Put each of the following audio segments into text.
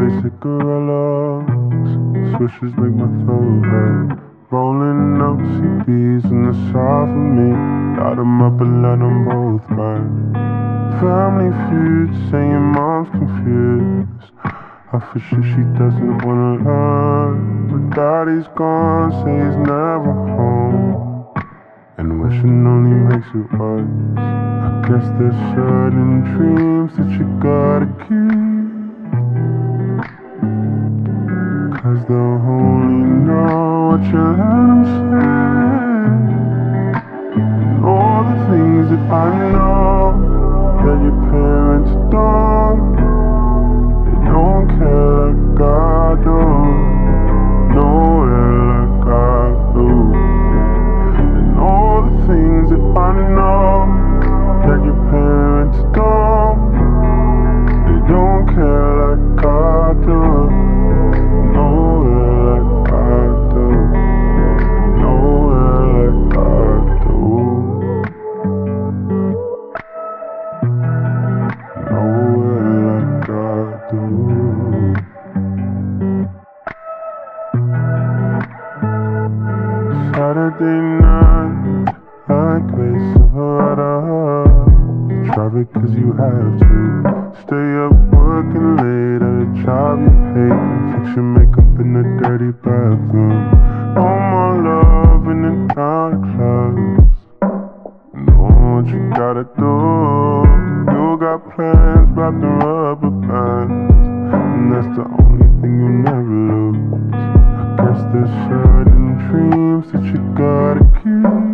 basic gorillas. Swishes make my throat hurt. Rolling up CBs in the south of me. Light 'em up and let 'em both burn. Family feud, saying mom's confused. I for sure she doesn't wanna learn. But daddy's gone, say he's never home. And wishing only makes it worse. I guess there's certain dreams that you gotta keep, 'cause they'll only know what you let them say. And all the things that I know that your parents don't, they don't care like I do, nowhere like I do. And all the things that I know that your parents don't, they don't care like I do, nowhere like I do, nowhere like I do, nowhere like I do. Saturday night, like grace of a rider. Traffic 'cause you have to. Stay up working late at a job you hate, and fix your makeup in the dirty bathroom. No more love in the county clubs. Know what you gotta do. You got plans wrapped in rubber bands, and that's the only thing you never lose. I guess there's certain dreams that you gotta keep,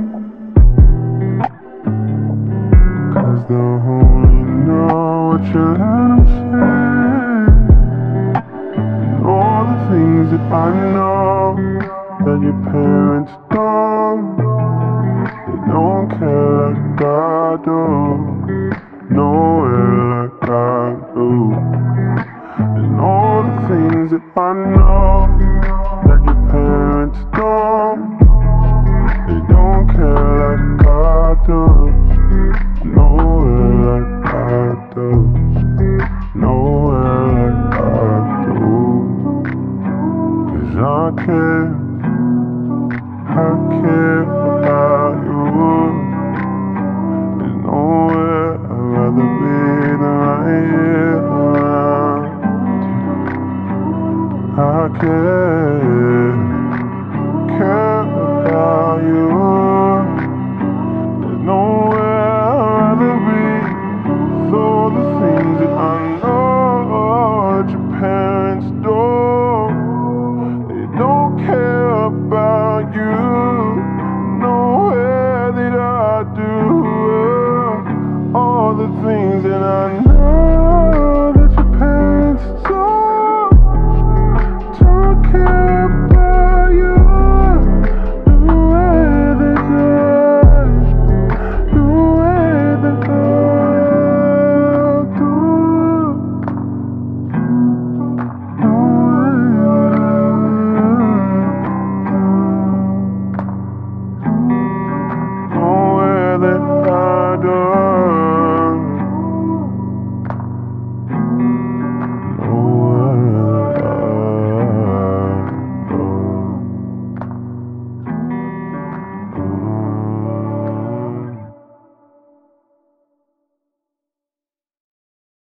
'cause they'll only know what you let them say. And all the things that I know that your parents don't, they don't care like I do, nowhere like I do. And all the things that I know that your parents don't, they don't care like I do, nowhere like I do, nowhere like I do. 'Cause I care about you. There's nowhere I'd rather be than right here around. I care.